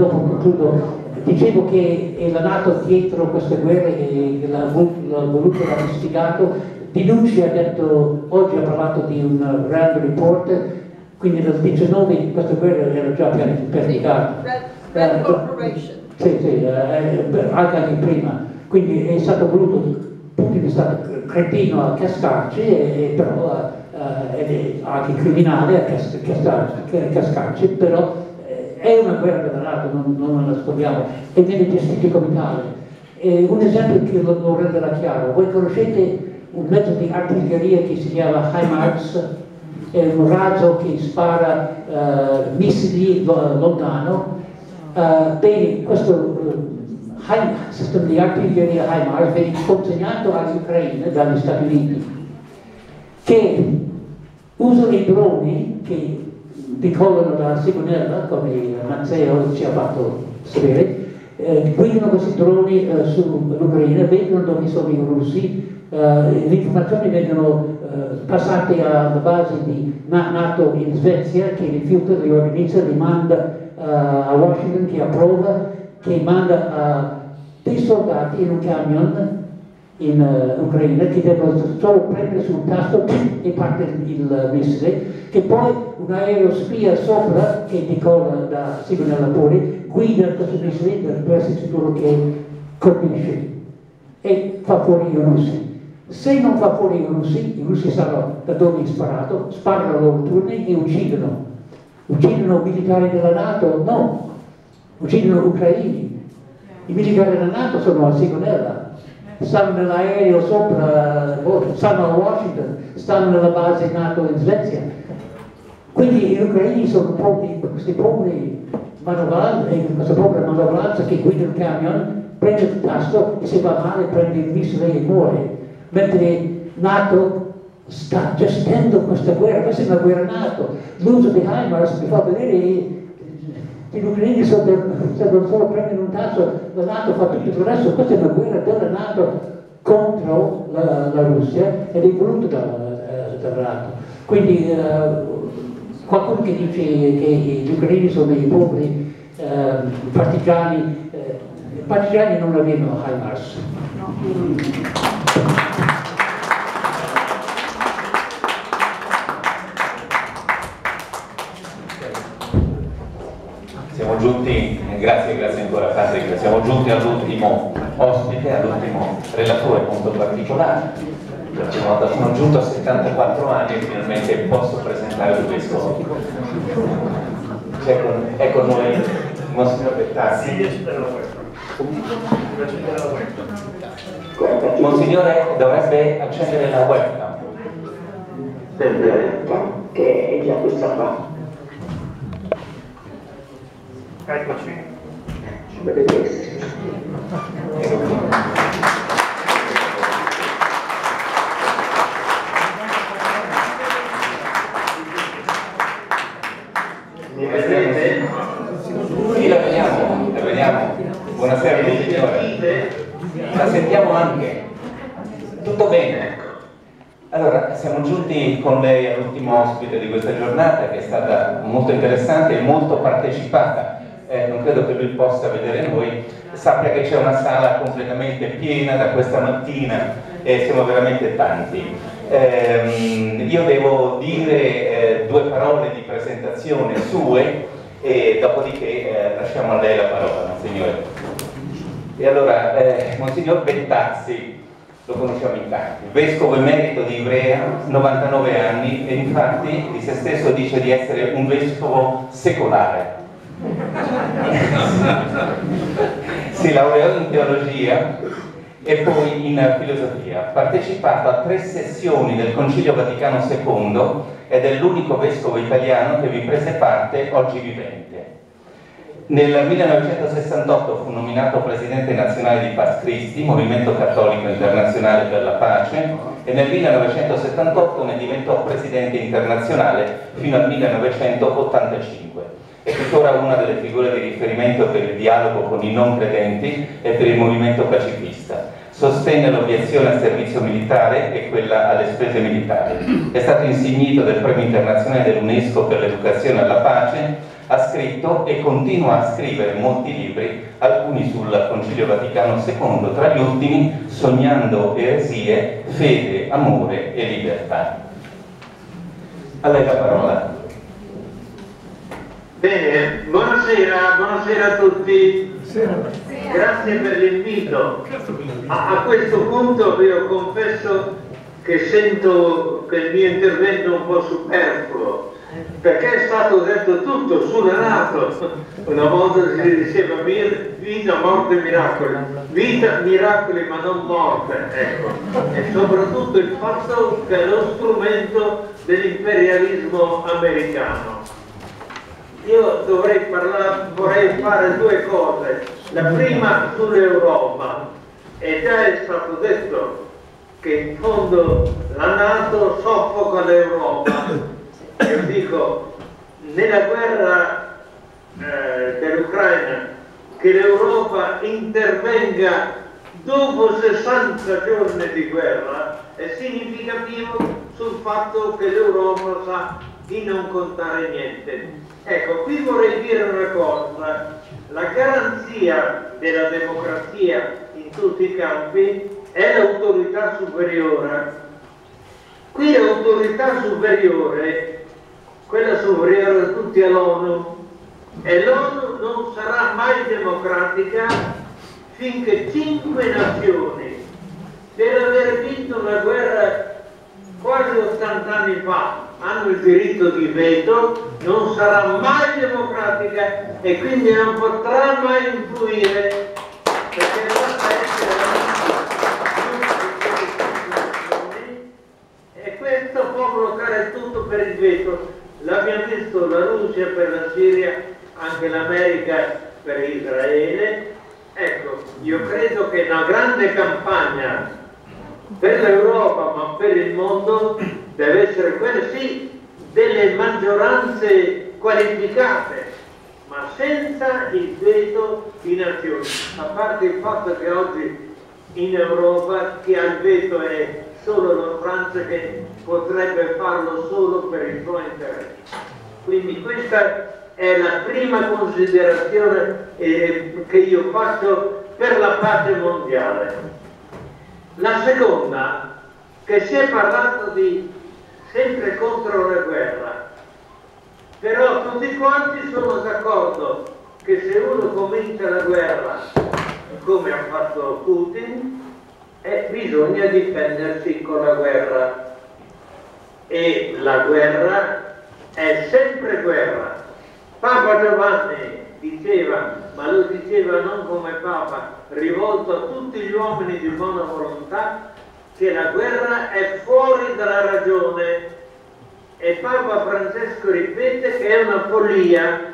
dopo concludo. Dicevo che è la NATO dietro queste guerre e l'ha voluto, l'ha istigato. Di Nucci ha detto, oggi ha parlato di un Rand Report, quindi nel 19 questa guerra era già pianificata. Rand Corporation. Sì, anche prima. Quindi è stato voluto, Putin è stato cretino a cascarci, però è anche criminale a cascarci, però è una guerra della NATO, non la nascondiamo, e viene gestita come tale. Un esempio che lo renderà chiaro: voi conoscete un mezzo di artiglieria che si chiama HIMARS, è un razzo che spara missili lontano. Bene, questo sistema di artiglieria HIMARS viene consegnato all'Ucraina dagli Stati Uniti, che usano i droni che decollano da Sigonella, come Mazzeo ci ha fatto sapere, guidano questi droni sull'Ucraina, vedono dove sono i russi, le informazioni vengono passate alla base di NATO in Svezia, che rifiuta, li organizza, li manda a Washington, che approva, che manda dei soldati in un camion in Ucraina, che devono solo premere sul tasto e parte il missile, che poi un aereo spia sopra, che decolla da Sigonella fuori, guida questo missile per essere sicuro che colpisce e fa fuori i russi. Se non fa fuori i russi sanno da dove è sparato, sparano loro turni e uccidono. Uccidono militari della NATO? No, uccidono ucraini. I militari della NATO sono a Sigonella, stanno nell'aereo sopra, stanno a Washington, stanno nella base NATO in Svezia. Quindi gli ucraini sono questi poveri manovranze, questa povera manovranza che guida il camion, prende il tasto e se va male prende il missile e muore. Mentre NATO sta gestendo questa guerra, questa è una guerra NATO. L'uso di HIMARS mi fa vedere che gli ucraini devono solo prendere un tasto, la NATO fa tutto il resto. Questa è una guerra della NATO contro la Russia ed è voluta dalla NATO. Quindi qualcuno che dice che gli ucraini sono dei poveri partigiani, i partigiani non avevano HIMARS. Siamo giunti, grazie ancora Patrick, siamo giunti all'ultimo ospite, all'ultimo relatore molto particolare. Per la prima volta sono giunto a 74 anni e finalmente posso presentare il vescovo. È con noi Monsignor Bettazzi. Monsignore dovrebbe accendere la webcam. Che è già questa qua. Eccoci. Dovrebbe essere. Mi vedete? Sì, la vediamo. Buonasera Monsignore. La sentiamo anche. Tutto bene. Allora, siamo giunti con lei all'ultimo ospite di questa giornata, che è stata molto interessante e molto partecipata. Non credo che lui possa vedere noi. Sappia che c'è una sala completamente piena da questa mattina e siamo veramente tanti. Io devo dire due parole di presentazione sue e dopodiché lasciamo a lei la parola, Monsignore. E allora, Monsignor Bettazzi, lo conosciamo in tanti, vescovo emerito di Ivrea, 99 anni, e infatti di se stesso dice di essere un vescovo secolare. Si laureò in teologia e poi in filosofia. Ha partecipato a 3 sessioni del Concilio Vaticano II ed è l'unico vescovo italiano che vi prese parte oggi vivente. Nel 1968 fu nominato presidente nazionale di Pax Christi, Movimento Cattolico Internazionale per la Pace, e nel 1978 ne diventò presidente internazionale fino al 1985. È tuttora una delle figure di riferimento per il dialogo con i non credenti e per il movimento pacifista. Sostenne l'obiezione al servizio militare e quella alle spese militari. È stato insignito del Premio Internazionale dell'UNESCO per l'educazione alla pace, ha scritto e continua a scrivere molti libri, alcuni sul Concilio Vaticano II, tra gli ultimi Sognando eresie, fede, amore e libertà. A lei la parola. Bene, buonasera a tutti. Grazie per l'invito. A questo punto io confesso che sento che il mio intervento è un po' superfluo, perché è stato detto tutto sulla NATO. Una volta si diceva vita, morte, miracoli. Vita, miracoli, ma non morte, ecco. E soprattutto il fatto che è lo strumento dell'imperialismo americano. Io vorrei fare due cose. La prima sull'Europa, e già è stato detto che in fondo la NATO soffoca l'Europa. Io dico, nella guerra dell'Ucraina, che l'Europa intervenga dopo 60 giorni di guerra è significativo sul fatto che l'Europa sa di non contare niente. Ecco, qui vorrei dire una cosa: la garanzia della democrazia in tutti i campi è l'autorità superiore. Qui l'autorità superiore, quella superiore a tutti, è l'ONU, e l'ONU non sarà mai democratica finché 5 nazioni, per aver vinto una guerra quasi 80 anni fa, hanno il diritto di veto, non sarà mai democratica e quindi non potrà mai influire, perché basta essere e questo può bloccare tutto per il veto. L'abbiamo visto la Russia per la Siria, anche l'America per Israele. Ecco, io credo che una grande campagna per l'Europa, ma per il mondo, deve essere quella sì delle maggioranze qualificate, ma senza il veto di nazioni. A parte il fatto che oggi in Europa chi ha il veto è solo la Francia, che potrebbe farlo solo per il suo interesse. Quindi questa è la prima considerazione che io faccio per la pace mondiale. La seconda, che si è parlato di sempre contro la guerra, però tutti quanti sono d'accordo che se uno comincia la guerra, come ha fatto Putin, bisogna difendersi con la guerra, e la guerra è sempre guerra. Papa Giovanni diceva, ma lo diceva non come Papa, rivolto a tutti gli uomini di buona volontà, che la guerra è fuori dalla ragione, e Papa Francesco ripete che è una follia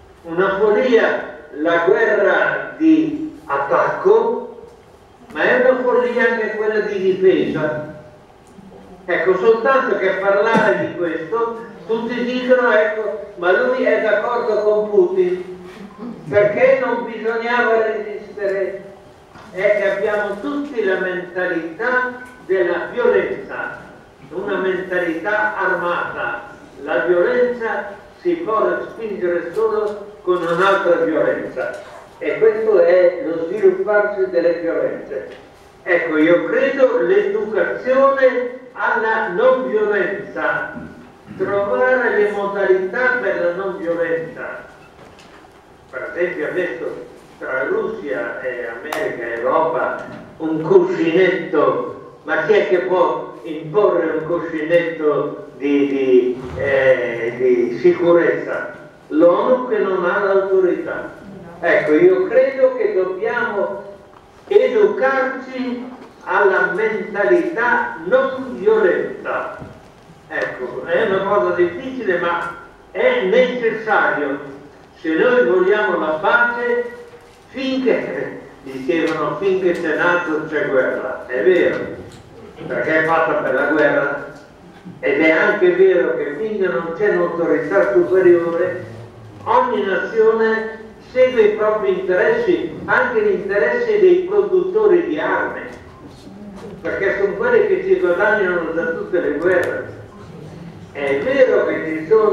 la guerra di attacco, ma è una follia anche quella di difesa. Ecco, soltanto che a parlare di questo tutti dicono, ecco, ma lui è d'accordo con Putin, perché non bisognava resistere. È che abbiamo tutti la mentalità della violenza, una mentalità armata. La violenza si può respingere solo con un'altra violenza, e questo è lo svilupparsi delle violenze. Ecco, io credo l'educazione alla non violenza, trovare le modalità per la non violenza. Per esempio adesso tra Russia e America e Europa un cuscinetto, ma chi è che può imporre un cuscinetto di sicurezza? L'ONU, che non ha l'autorità. Ecco, io credo che dobbiamo educarci alla mentalità non violenta. Ecco, è una cosa difficile, ma è necessario se noi vogliamo la pace. Finché dicevano finché c'è NATO c'è guerra, è vero, perché è fatta per la guerra, ed è anche vero che finché non c'è un'autorità superiore ogni nazione segue i propri interessi, anche gli interessi dei produttori di armi, perché sono quelli che ci guadagnano da tutte le guerre. È vero che ci sono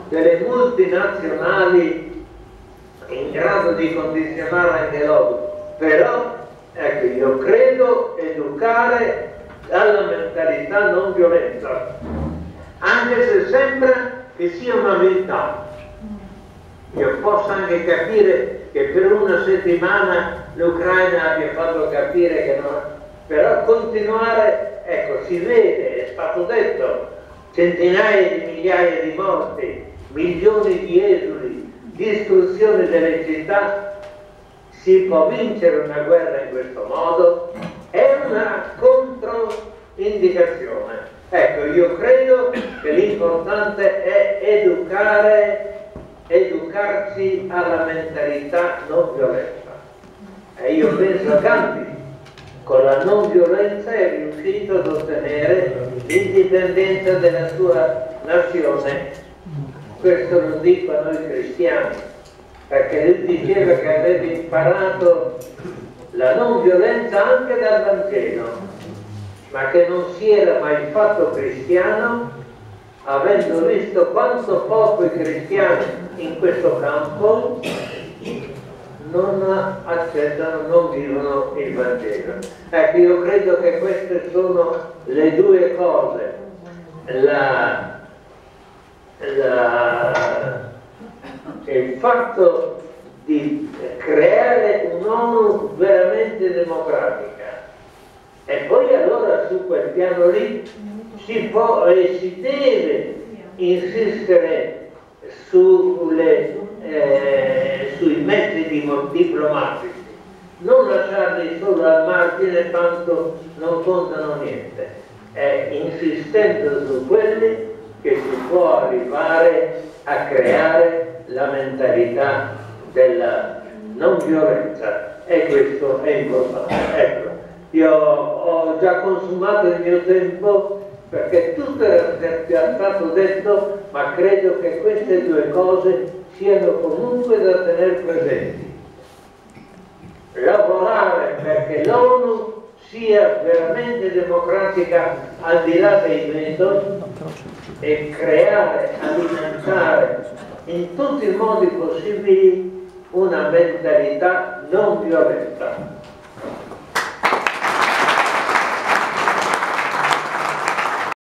delle multinazionali in grado di condizionare anche loro, però ecco, io credo educare alla mentalità non violenta, anche se sembra che sia una viltà. Io posso anche capire che per una settimana l'Ucraina abbia fatto capire che non... Però continuare, ecco, si vede, è stato detto, centinaia di migliaia di morti, milioni di esuli, distruzione delle città. Si può vincere una guerra in questo modo? È una controindicazione. Ecco, io credo che l'importante è educarci alla mentalità non violenta. E io penso a Gandhi, con la non violenza è riuscito ad ottenere l'indipendenza della sua nazione. Questo lo dico a noi cristiani, perché lui diceva che aveva imparato la non violenza anche dal Vangelo, ma che non si era mai fatto cristiano, avendo visto quanto poco i cristiani in questo campo non accettano, non vivono il Vangelo. Ecco, io credo che queste sono le due cose. Il fatto di creare un'ONU veramente democratica, e poi allora su quel piano lì si può e si deve insistere sui mezzi diplomatici, non lasciarli solo al margine tanto non contano niente, è insistendo su quelli che si può arrivare a creare la mentalità della non violenza, e questo è importante. Ecco, io ho già consumato il mio tempo perché tutto era già stato detto, ma credo che queste due cose siano comunque da tenere presenti. Lavorare perché l'ONU sia veramente democratica al di là dei metodi e creare, alimentare in tutti i modi possibili una mentalità non violenta.